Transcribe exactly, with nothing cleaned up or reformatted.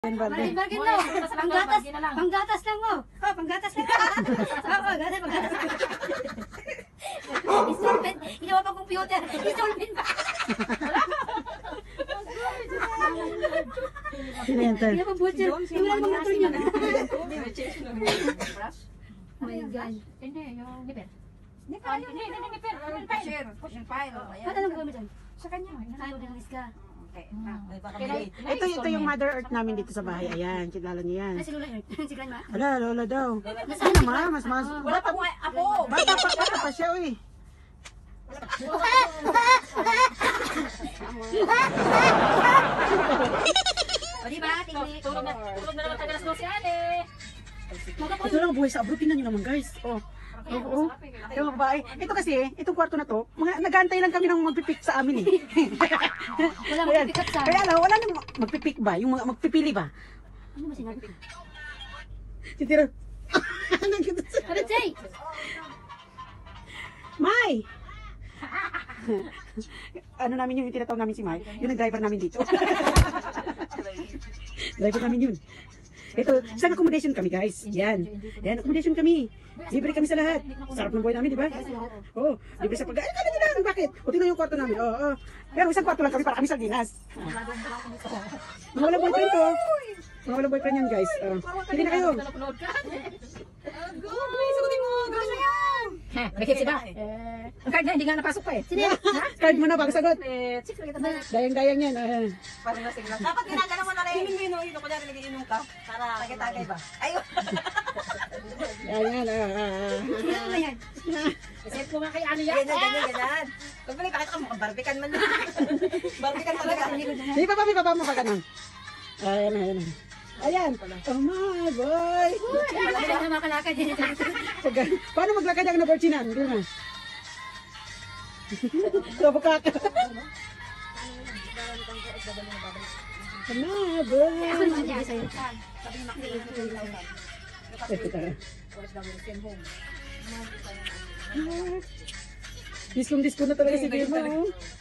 Bargain daw. Panggatas, panggatas lang mo. Oh, panggatas lang. Oo, oh, gatas, panggatas. Installment. Ginawa pa computer. Installment pa. Sino yan, Ter? Ginawa pa butcher. Yung lang mga motor niya. Oh my God. Hindi, yung nipper. Nipper, Hindi, hindi, nipper. Cashier, yung file. Ba't anong gagawin mo dyan? Sa kanya. Ayaw din ang iska. Okay. Ito, ito yung Mother Earth namin dito sa bahay. Ayan, kilala niyo yan. Ay, si Lola Earth. Si Grandma. Ala, lola daw. Ano ma, mas mas. Wala pa kung ako. Bata pa, bata pa siya, uy. O diba? Tingnan. Tulog na, tulog na naman tayo alas dose yan eh. Ito lang ang buhay sa abroad. Tingnan nyo naman, guys. Oh. Oo, oh, yung babae. Ito kasi, itong kwarto na to, mga nag-aantay lang kami ng magpipik sa amin eh. Wala Ayan. magpipick up sa Kaya lang, wala nang magpipik ba? Yung mga magpipili ba? Ano ba sinabi? Si Tiro. Ano, Jay? May! Ano namin yun, yung tinatawag namin si May, yun ang driver namin dito. Driver namin yun. Ito, isang accommodation kami guys. Yan. Yan, accommodation kami. Libre kami sa lahat. Sarap ng buhay namin, di ba? Oo, oh, libre sa pag-aaral. Kala nila, bakit? O, tingnan yung kwarto namin. Oo, oh, oh. Pero isang kwarto lang kami para kami sardinas. Mga walang boyfriend to. Mga walang boyfriend yan guys. Uh, hindi na kayo. Ha, may kipsi ba? Eh, ang card na hindi nga napasok pa eh. Sino yan? Card mo na, pagsagot. Eh, six lang kita ba? Dayang-dayang yan. Uh. Parang lasing lang. Dapat ginagano mo na rin. Inom mo yun, yun. Kunyari nag-iinom ka. Para tagay-tagay ba? Ayun. Yan, yan. Uh, uh, Ano ba yan? Iset ko nga kay ano yan. Ganyan, ganyan, ganyan. Pag balik, bakit ka mukhang barbican man lang. Barbican talaga. Sige, papa, papa mo pa ganun. Ayan, ayan. Ayan. Oh my boy. Wala na makalakad din. Paano maglakad ang naborchinan? Hindi na. Kabukaka. My boy. Ako naman niya sa'yo. Diskong-disko na talaga si Demo.